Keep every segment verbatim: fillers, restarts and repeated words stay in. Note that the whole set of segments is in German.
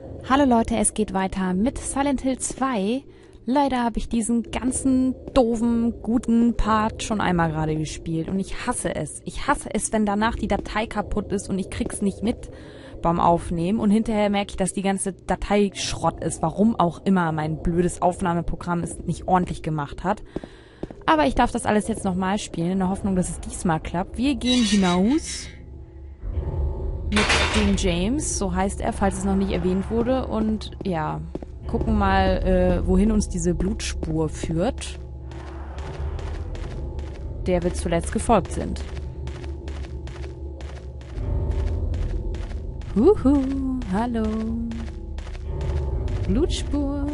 Hallo Leute, es geht weiter mit Silent Hill zwei. Leider habe ich diesen ganzen doofen, guten Part schon einmal gerade gespielt und ich hasse es. Ich hasse es, wenn danach die Datei kaputt ist und ich krieg's nicht mit beim Aufnehmen und hinterher merke ich, dass die ganze Datei Schrott ist. Warum auch immer mein blödes Aufnahmeprogramm es nicht ordentlich gemacht hat. Aber ich darf das alles jetzt nochmal spielen, in der Hoffnung, dass es diesmal klappt. Wir gehen hinaus mit dem James, so heißt er, falls es noch nicht erwähnt wurde. Und ja, gucken mal, äh, wohin uns diese Blutspur führt, der wir zuletzt gefolgt sind. Huhu, hallo. Blutspur.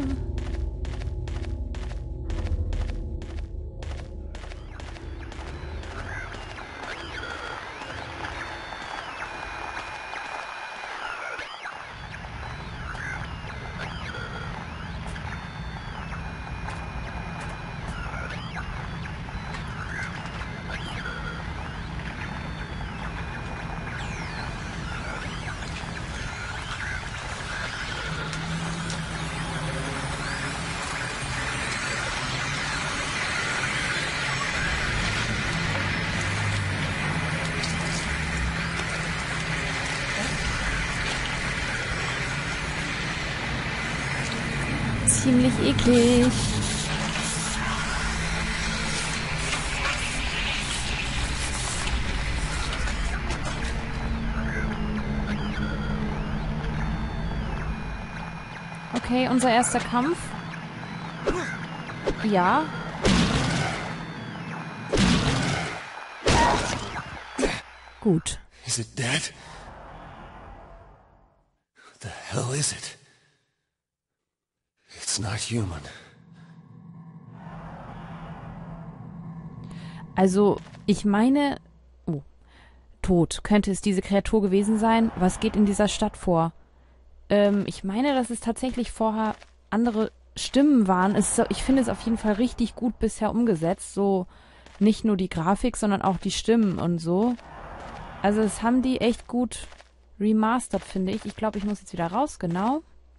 Ziemlich eklig. Okay, unser erster Kampf. Ja. Gut. Is it dead? What the hell is it? It's not human. Also, ich meine... Oh. Tot. Könnte es diese Kreatur gewesen sein? Was geht in dieser Stadt vor? Ähm, ich meine, dass es tatsächlich vorher andere Stimmen waren. Es, ich finde es auf jeden Fall richtig gut bisher umgesetzt. So, nicht nur die Grafik, sondern auch die Stimmen und so. Also, das haben die echt gut remastert, finde ich. Ich glaube, ich muss jetzt wieder raus, genau.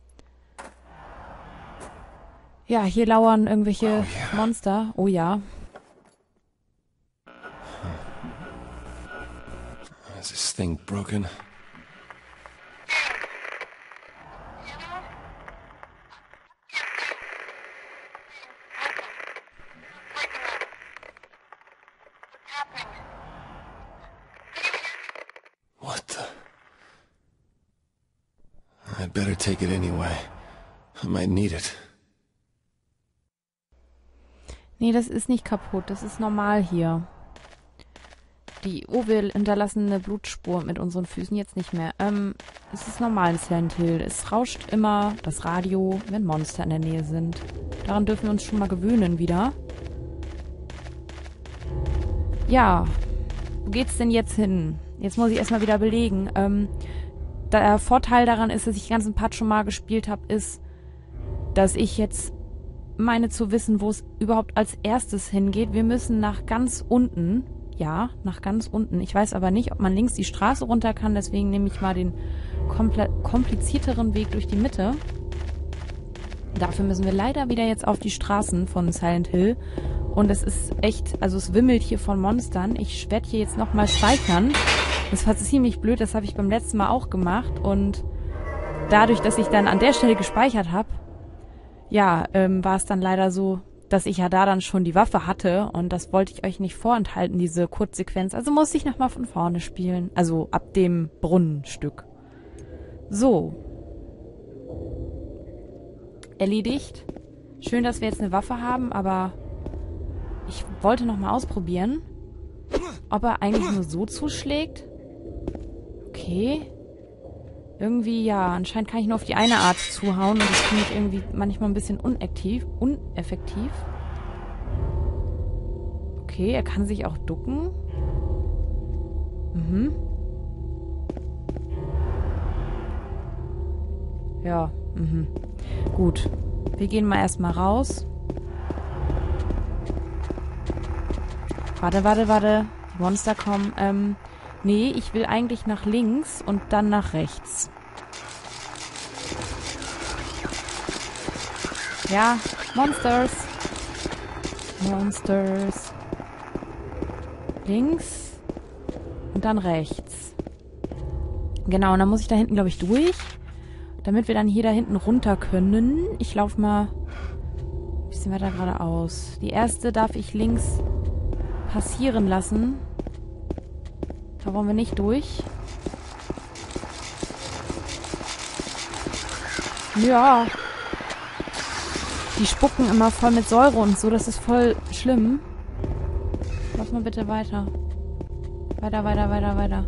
Ja, hier lauern irgendwelche oh, yeah. Monster. Oh ja. Is this thing broken? What the? I'd better take it anyway. I might need it. Nee, das ist nicht kaputt. Das ist normal hier. Die, oh, wir hinterlassen eine Blutspur mit unseren Füßen jetzt nicht mehr. Ähm, es ist normal in Silent Hill. Es rauscht immer das Radio, wenn Monster in der Nähe sind. Daran dürfen wir uns schon mal gewöhnen wieder. Ja, wo geht's denn jetzt hin? Jetzt muss ich erstmal wieder belegen. Ähm, der Vorteil daran ist, dass ich den ganzen Part schon mal gespielt habe, ist, dass ich jetzt meine zu wissen, wo es überhaupt als erstes hingeht. Wir müssen nach ganz unten. Ja, nach ganz unten. Ich weiß aber nicht, ob man links die Straße runter kann. Deswegen nehme ich mal den komplizierteren Weg durch die Mitte. Dafür müssen wir leider wieder jetzt auf die Straßen von Silent Hill. Und es ist echt, also es wimmelt hier von Monstern. Ich werde hier jetzt nochmal speichern. Das war ziemlich blöd, das habe ich beim letzten Mal auch gemacht. Und dadurch, dass ich dann an der Stelle gespeichert habe, ja, ähm, war es dann leider so, dass ich ja da dann schon die Waffe hatte und das wollte ich euch nicht vorenthalten, diese Kurzsequenz. Also musste ich nochmal von vorne spielen, also ab dem Brunnenstück. So. Erledigt. Schön, dass wir jetzt eine Waffe haben, aber ich wollte nochmal ausprobieren, ob er eigentlich nur so zuschlägt. Okay. Irgendwie, ja, anscheinend kann ich nur auf die eine Art zuhauen und das finde ich irgendwie manchmal ein bisschen unaktiv, uneffektiv. Okay, er kann sich auch ducken. Mhm. Ja, mhm. Gut. Wir gehen mal erstmal raus. Warte, warte, warte. Die Monster kommen. Ähm, nee, ich will eigentlich nach links und dann nach rechts. Ja, Monsters. Monsters. Links. Und dann rechts. Genau, und dann muss ich da hinten, glaube ich, durch. Damit wir dann hier da hinten runter können. Ich laufe mal ein bisschen weiter geradeaus. Die erste darf ich links passieren lassen. Da wollen wir nicht durch. Ja. Die spucken immer voll mit Säure und so. Das ist voll schlimm. Lauf mal bitte weiter. Weiter, weiter, weiter, weiter.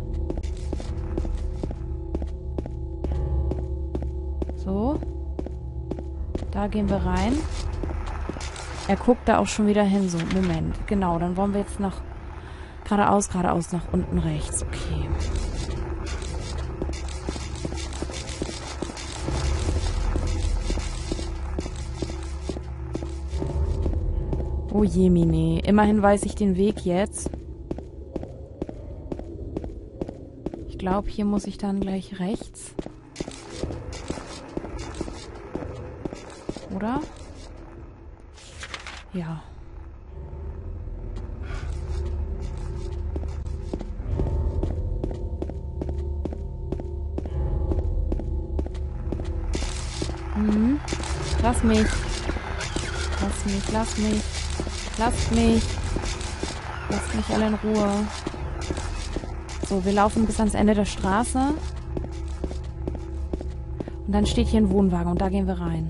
So. Da gehen wir rein. Er guckt da auch schon wieder hin. So, Moment. Genau, dann wollen wir jetzt nach... Geradeaus, geradeaus, nach unten rechts. Okay. Oh je, Mine. Immerhin weiß ich den Weg jetzt. Ich glaube, hier muss ich dann gleich rechts. Oder? Ja. Mhm. Lass mich. Lass mich, lass mich. Lasst mich. Lasst mich alle in Ruhe. So, wir laufen bis ans Ende der Straße. Und dann steht hier ein Wohnwagen und da gehen wir rein.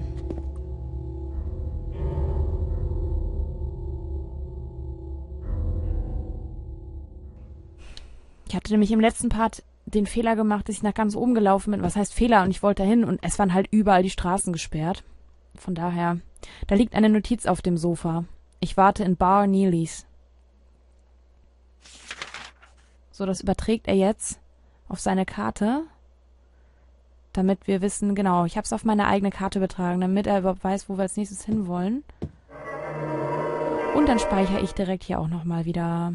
Ich hatte nämlich im letzten Part den Fehler gemacht, dass ich nach ganz oben gelaufen bin. Was heißt Fehler? Und ich wollte dahin und es waren halt überall die Straßen gesperrt. Von daher, da liegt eine Notiz auf dem Sofa. Ich warte in Bar Neelys. So, das überträgt er jetzt auf seine Karte, damit wir wissen, genau, ich habe es auf meine eigene Karte übertragen, damit er überhaupt weiß, wo wir als nächstes hinwollen. Und dann speichere ich direkt hier auch nochmal wieder.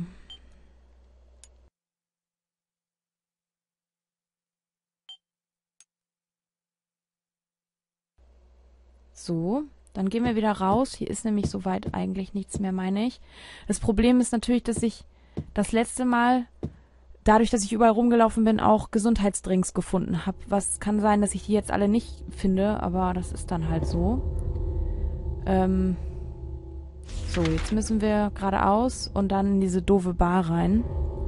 So, dann gehen wir wieder raus. Hier ist nämlich soweit eigentlich nichts mehr, meine ich. Das Problem ist natürlich, dass ich das letzte Mal, dadurch, dass ich überall rumgelaufen bin, auch Gesundheitsdrinks gefunden habe. Was kann sein, dass ich die jetzt alle nicht finde, aber das ist dann halt so. Ähm, so, jetzt müssen wir geradeaus und dann in diese doofe Bar rein.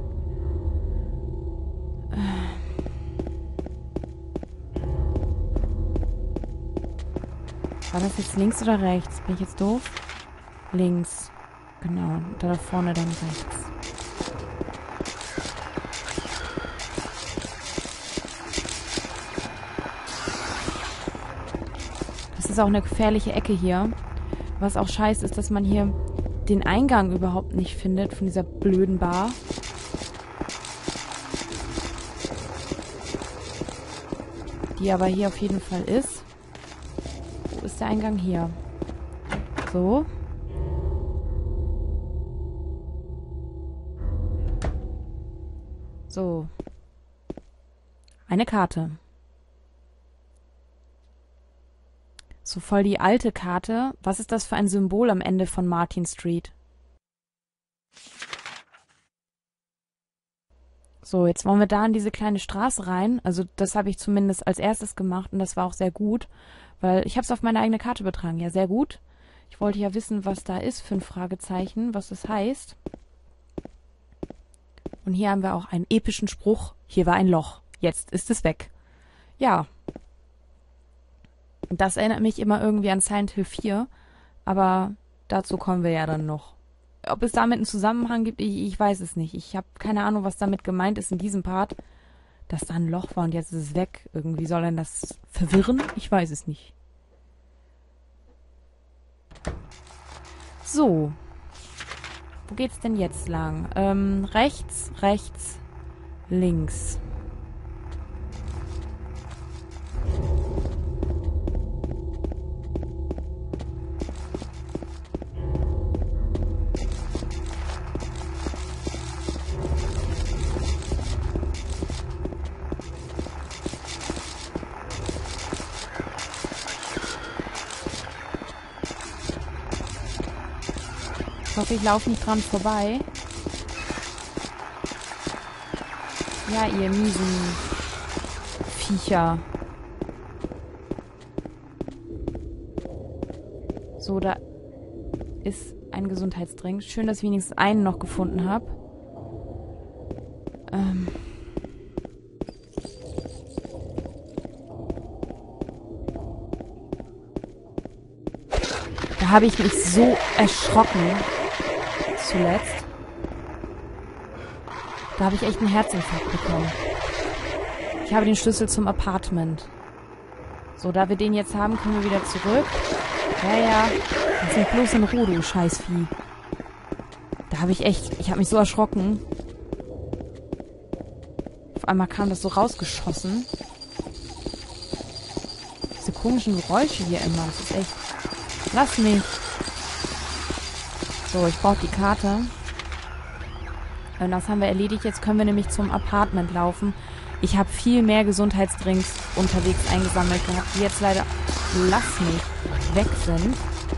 War das jetzt links oder rechts? Bin ich jetzt doof? Links. Genau. Und da vorne dann rechts. Das ist auch eine gefährliche Ecke hier. Was auch scheiße ist, dass man hier den Eingang überhaupt nicht findet von dieser blöden Bar. Die aber hier auf jeden Fall ist. Wo ist der Eingang hier? So. So. Eine Karte. So voll die alte Karte. Was ist das für ein Symbol am Ende von Martin Street? So, jetzt wollen wir da in diese kleine Straße rein. Also das habe ich zumindest als erstes gemacht und das war auch sehr gut, weil ich habe es auf meine eigene Karte übertragen. Ja, sehr gut. Ich wollte ja wissen, was da ist für ein Fragezeichen, was das heißt. Und hier haben wir auch einen epischen Spruch. Hier war ein Loch. Jetzt ist es weg. Ja. Das erinnert mich immer irgendwie an Silent Hill vier, aber dazu kommen wir ja dann noch. Ob es damit einen Zusammenhang gibt, ich, ich weiß es nicht. Ich habe keine Ahnung, was damit gemeint ist in diesem Part, dass da ein Loch war und jetzt ist es weg. Irgendwie soll denn das verwirren? Ich weiß es nicht. So. Wo geht's denn jetzt lang? Ähm, rechts, rechts, links. Ich hoffe, ich laufe nicht dran vorbei. Ja, ihr miesen Viecher. So, da ist ein Gesundheitsdrink. Schön, dass ich wenigstens einen noch gefunden habe. Ähm... Da habe ich mich so erschrocken. Zuletzt. Da habe ich echt einen Herzinfarkt bekommen. Ich habe den Schlüssel zum Apartment. So, da wir den jetzt haben, können wir wieder zurück. Ja, ja. Lass mich bloß in Ruhe, du Scheißvieh. Da habe ich echt... Ich habe mich so erschrocken. Auf einmal kam das so rausgeschossen. Diese komischen Geräusche hier immer. Das ist echt... Lass mich. So, ich brauche die Karte. Und das haben wir erledigt. Jetzt können wir nämlich zum Apartment laufen. Ich habe viel mehr Gesundheitsdrinks unterwegs eingesammelt gehabt, die jetzt leider, lass mich, weg sind.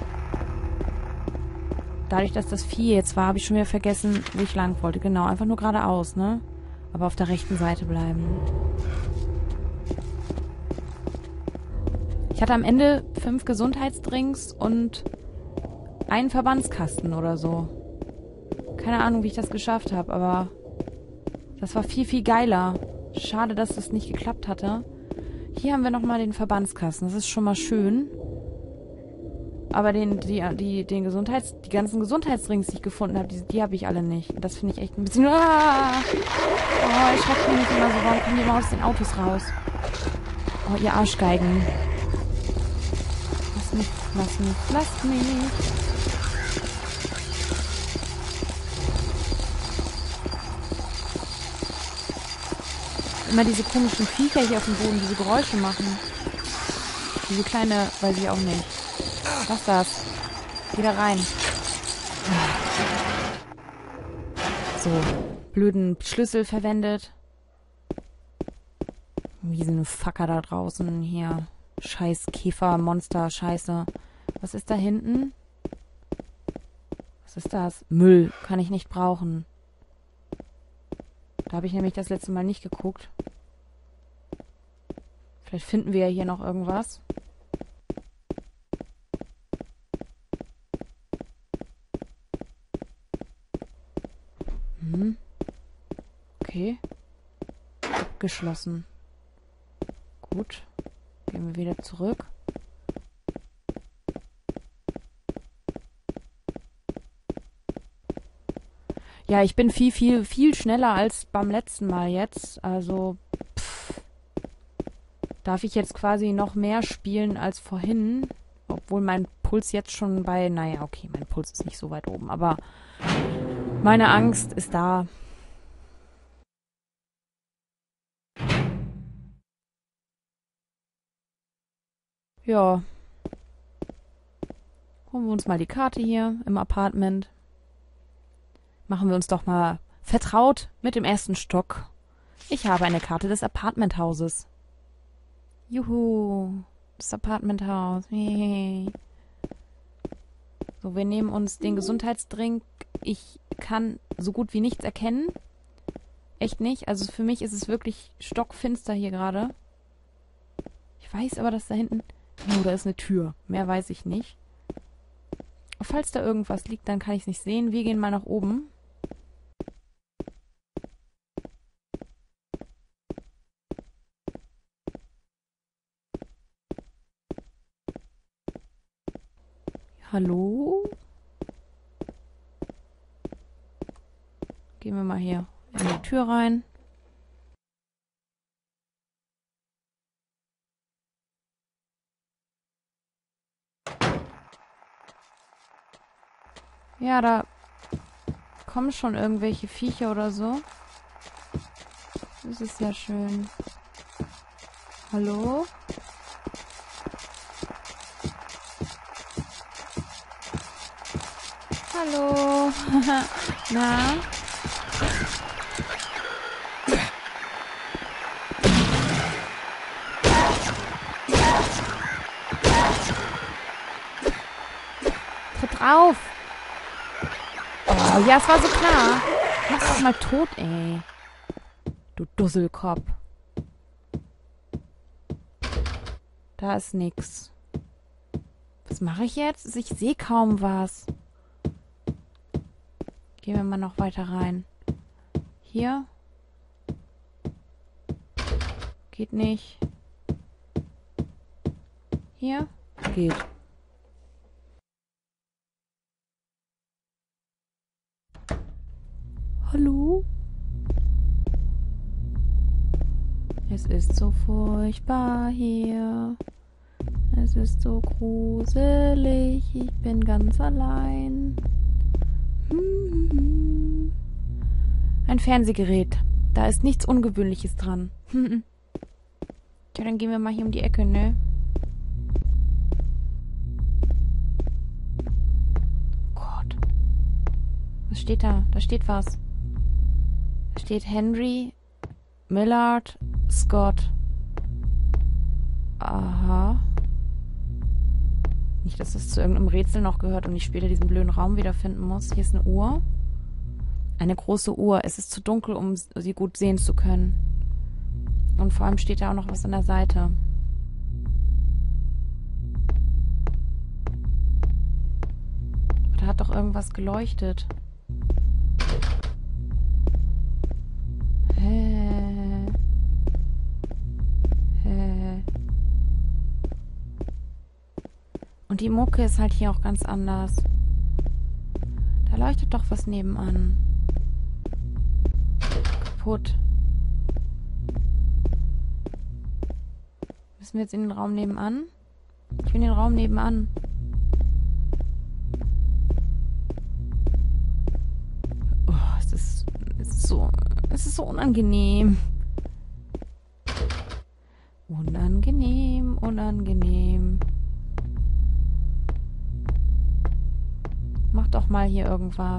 Dadurch, dass das Vieh jetzt war, habe ich schon wieder vergessen, wo ich lang wollte. Genau, einfach nur geradeaus, ne? Aber auf der rechten Seite bleiben. Ich hatte am Ende fünf Gesundheitsdrinks und einen Verbandskasten oder so. Keine Ahnung, wie ich das geschafft habe, aber das war viel, viel geiler. Schade, dass das nicht geklappt hatte. Hier haben wir nochmal den Verbandskasten. Das ist schon mal schön. Aber den, die, die, den Gesundheits, die ganzen Gesundheitsdrinks, die ich gefunden habe, die, die habe ich alle nicht. Das finde ich echt ein bisschen... Ah! Oh, ich schrecke mich nicht immer so. Warum kommen die immer aus den Autos raus? Oh, ihr Arschgeigen. Lass mich, lass mich, lass mich. Immer diese komischen Viecher hier auf dem Boden, diese Geräusche machen. Diese kleine, weiß ich auch nicht. Was ist das? Geh da rein. So, blöden Schlüssel verwendet. Wie so eine Facker da draußen hier. Scheiß Käfer, Monster, Scheiße. Was ist da hinten? Was ist das? Müll. Kann ich nicht brauchen. Da habe ich nämlich das letzte Mal nicht geguckt. Vielleicht finden wir ja hier noch irgendwas. Hm. Okay. Abgeschlossen. Gut. Gehen wir wieder zurück. Ja, ich bin viel, viel, viel schneller als beim letzten Mal jetzt. Also, pff, darf ich jetzt quasi noch mehr spielen als vorhin. Obwohl mein Puls jetzt schon bei, naja, okay, mein Puls ist nicht so weit oben. Aber meine Angst ist da. Ja. Holen wir uns mal die Karte hier im Apartment. Machen wir uns doch mal vertraut mit dem ersten Stock. Ich habe eine Karte des Apartmenthauses. Juhu, das Apartmenthaus. Hey. So, wir nehmen uns den Gesundheitsdrink. Ich kann so gut wie nichts erkennen. Echt nicht. Also für mich ist es wirklich stockfinster hier gerade. Ich weiß aber, dass da hinten... Oh, da ist eine Tür. Mehr weiß ich nicht. Falls da irgendwas liegt, dann kann ich es nicht sehen. Wir gehen mal nach oben. Hallo? Gehen wir mal hier in die Tür rein. Ja, da kommen schon irgendwelche Viecher oder so. Das ist ja schön. Hallo? Hallo? Na? Tritt drauf! Oh ja, es war so klar. Mach doch mal tot, ey. Du Dusselkopf. Da ist nix. Was mache ich jetzt? Ich sehe kaum was. Gehen wir mal noch weiter rein. Hier. Geht nicht. Hier. Geht. Hallo? Es ist so furchtbar hier. Es ist so gruselig. Ich bin ganz allein. Hm. Ein Fernsehgerät. Da ist nichts Ungewöhnliches dran. Hm. Tja, dann gehen wir mal hier um die Ecke, ne? Gott. Was steht da? Da steht was. Da steht Henry Millard Scott. Aha. Nicht, dass das zu irgendeinem Rätsel noch gehört und ich später diesen blöden Raum wiederfinden muss. Hier ist eine Uhr. Eine große Uhr. Es ist zu dunkel, um sie gut sehen zu können. Und vor allem steht da auch noch was an der Seite. Da hat doch irgendwas geleuchtet. Hä? Hä? Und die Mucke ist halt hier auch ganz anders. Da leuchtet doch was nebenan. Kaputt. Müssen wir jetzt in den Raum nebenan? Ich will den Raum nebenan. Oh, es ist, es ist so, es ist so unangenehm. Unangenehm, unangenehm. Mach doch mal hier irgendwas.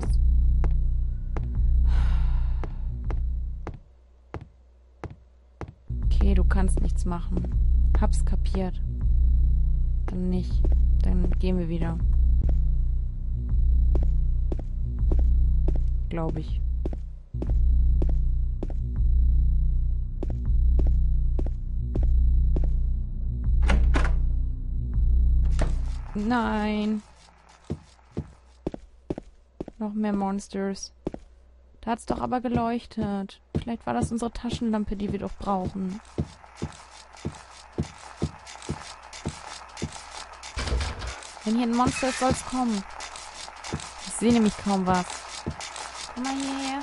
Okay, du kannst nichts machen. Hab's kapiert. Dann nicht. Dann gehen wir wieder. Glaube ich. Nein. Noch mehr Monsters. Da hat's doch aber geleuchtet. Vielleicht war das unsere Taschenlampe, die wir doch brauchen. Wenn hier ein Monster ist, soll's kommen. Ich sehe nämlich kaum was. Komm mal hierher.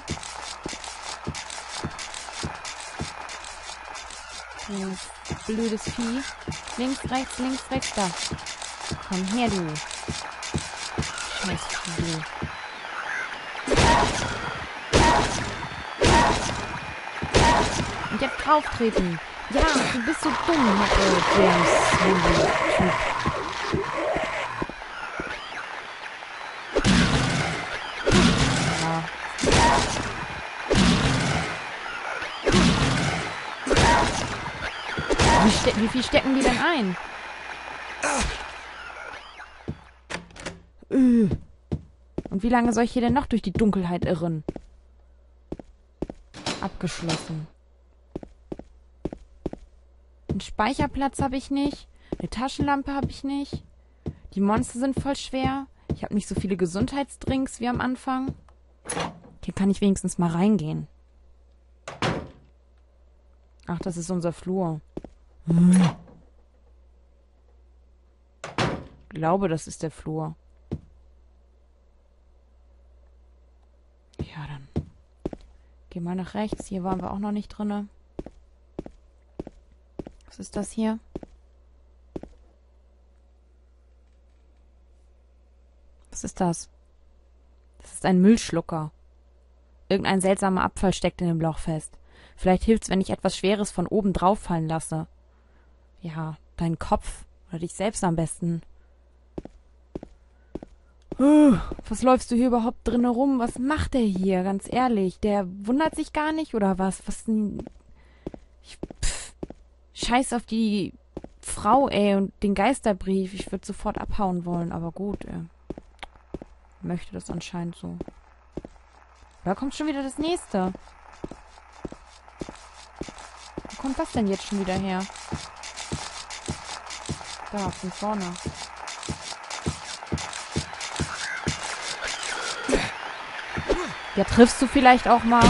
Du blödes Vieh. Links, rechts, links, rechts, da. Komm her, du. Scheiß Vieh. Und jetzt drauf treten. Ja, du bist so dumm, äh, James. Typ. Ja. Wie, ste wie viel stecken die denn ein? Äh. Und wie lange soll ich hier denn noch durch die Dunkelheit irren? Abgeschlossen. Einen Speicherplatz habe ich nicht. Eine Taschenlampe habe ich nicht. Die Monster sind voll schwer. Ich habe nicht so viele Gesundheitsdrinks wie am Anfang. Hier kann ich wenigstens mal reingehen. Ach, das ist unser Flur. Hm. Ich glaube, das ist der Flur. Ja, dann geh mal nach rechts. Hier waren wir auch noch nicht drinne. Was ist das hier? Was ist das? Das ist ein Müllschlucker. Irgendein seltsamer Abfall steckt in dem Loch fest. Vielleicht hilft's, wenn ich etwas Schweres von oben drauf fallen lasse. Ja, deinen Kopf. Oder dich selbst am besten. Uh, was läufst du hier überhaupt drin rum? Was macht der hier? Ganz ehrlich. Der wundert sich gar nicht, oder was? Was denn? Ich, pff, scheiß auf die Frau, ey, und den Geisterbrief. Ich würde sofort abhauen wollen, aber gut, er möchte das anscheinend so. Da kommt schon wieder das nächste. Wo kommt das denn jetzt schon wieder her? Da, von vorne. Ja, triffst du vielleicht auch mal?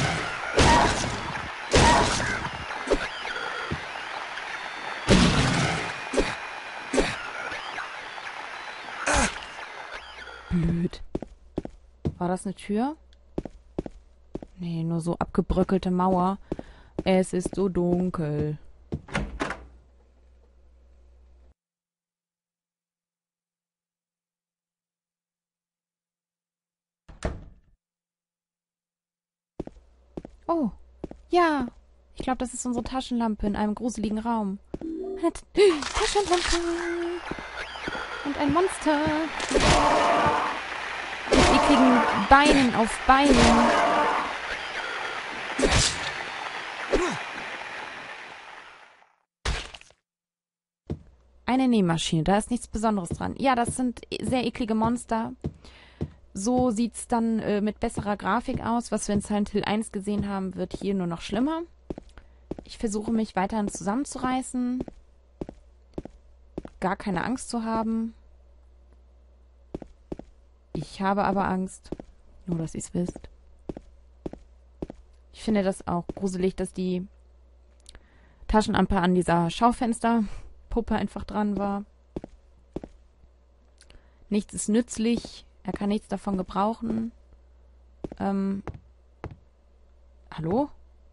Blöd. War das eine Tür? Nee, nur so abgebröckelte Mauer. Es ist so dunkel. Oh, ja. Ich glaube, das ist unsere Taschenlampe in einem gruseligen Raum. Eine T Taschenlampe. Und ein Monster. Mit ekligen Beinen auf Beinen. Eine Nähmaschine, da ist nichts Besonderes dran. Ja, das sind sehr eklige Monster. So sieht's dann äh, mit besserer Grafik aus. Was wir in Silent Hill eins gesehen haben, wird hier nur noch schlimmer. Ich versuche mich weiterhin zusammenzureißen. Gar keine Angst zu haben. Ich habe aber Angst. Nur, dass ihr es wisst. Ich finde das auch gruselig, dass die Taschenlampe an dieser Schaufensterpuppe einfach dran war. Nichts ist nützlich. Er kann nichts davon gebrauchen. Ähm. Hallo?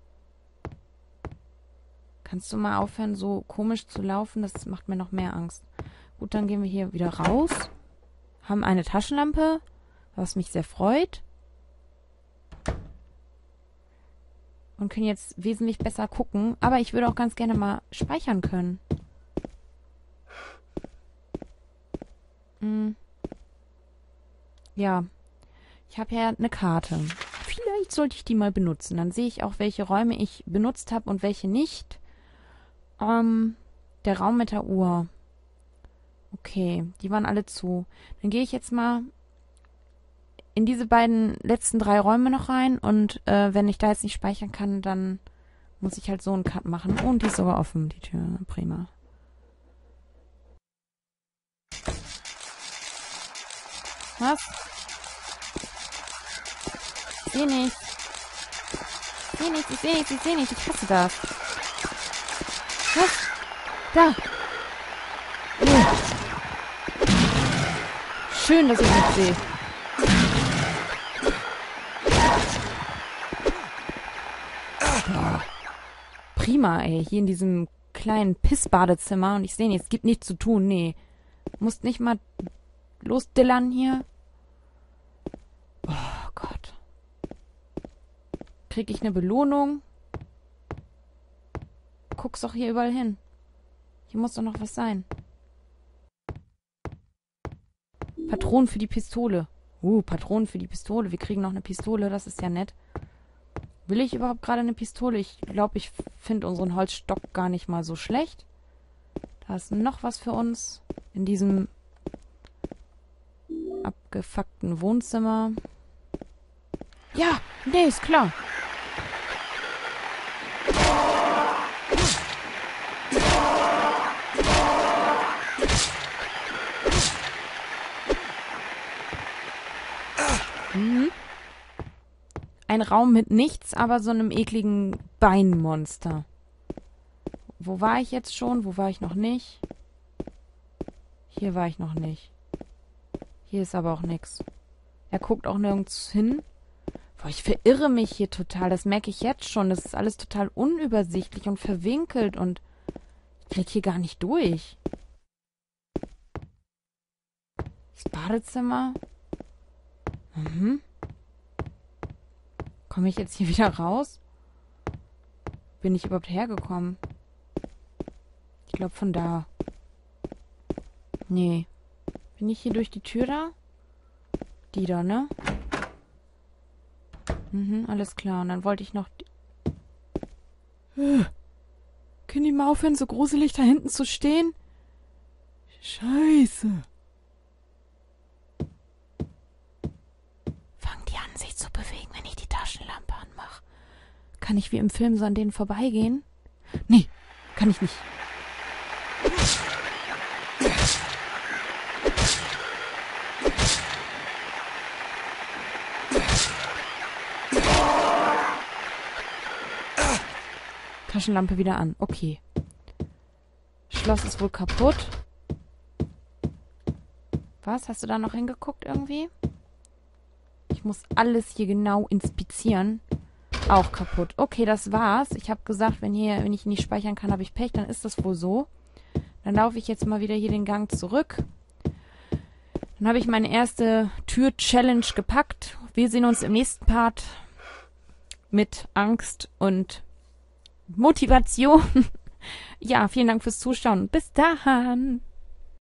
Kannst du mal aufhören, so komisch zu laufen? Das macht mir noch mehr Angst. Gut, dann gehen wir hier wieder raus. Haben eine Taschenlampe, was mich sehr freut. Und können jetzt wesentlich besser gucken. Aber ich würde auch ganz gerne mal speichern können. Hm. Ja. Ich habe ja eine Karte. Vielleicht sollte ich die mal benutzen. Dann sehe ich auch, welche Räume ich benutzt habe und welche nicht. Ähm, der Raum mit der Uhr. Okay, die waren alle zu. Dann gehe ich jetzt mal in diese beiden letzten drei Räume noch rein. Und äh, wenn ich da jetzt nicht speichern kann, dann muss ich halt so einen Cut machen. Und die ist sogar offen, die Tür. Prima. Was? Ich sehe nichts. Ich sehe nichts, ich sehe nichts, ich sehe nichts. Ich hasse das. Was? Da. Oh. Schön, dass ich nichts sehe. Oh. Prima, ey. Hier in diesem kleinen Pissbadezimmer. Und ich sehe nichts. Es gibt nichts zu tun. Nee. Musst nicht mal losdillern hier. Oh Gott. Krieg ich eine Belohnung? Guck's doch hier überall hin. Hier muss doch noch was sein. Patronen für die Pistole. Uh, Patronen für die Pistole. Wir kriegen noch eine Pistole, das ist ja nett. Will ich überhaupt gerade eine Pistole? Ich glaube, ich finde unseren Holzstock gar nicht mal so schlecht. Da ist noch was für uns. In diesem abgefuckten Wohnzimmer. Ja, nee, ist klar. Mhm. Ein Raum mit nichts, aber so einem ekligen Beinmonster. Wo war ich jetzt schon? Wo war ich noch nicht? Hier war ich noch nicht. Hier ist aber auch nichts. Er guckt auch nirgends hin. Boah, ich verirre mich hier total. Das merke ich jetzt schon. Das ist alles total unübersichtlich und verwinkelt und ich krieg hier gar nicht durch. Das Badezimmer. Mhm. Komme ich jetzt hier wieder raus? Bin ich überhaupt hergekommen? Ich glaube von da. Nee. Bin ich hier durch die Tür da? Die da, ne? Mhm, alles klar. Und dann wollte ich noch... Äh, können die mal aufhören, so gruselig da hinten zu stehen? Scheiße. Fangen die an, sich zu bewegen, wenn ich Taschenlampe anmache. Kann ich wie im Film so an denen vorbeigehen? Nee, kann ich nicht. Taschenlampe wieder an. Okay. Schloss ist wohl kaputt. Was? Hast du da noch hingeguckt irgendwie? Ich muss alles hier genau inspizieren. Auch kaputt. Okay, das war's. Ich habe gesagt, wenn, hier, wenn ich nicht speichern kann, habe ich Pech. Dann ist das wohl so. Dann laufe ich jetzt mal wieder hier den Gang zurück. Dann habe ich meine erste Tür-Challenge gepackt. Wir sehen uns im nächsten Part mit Angst und Motivation. Ja, vielen Dank fürs Zuschauen. Bis dann.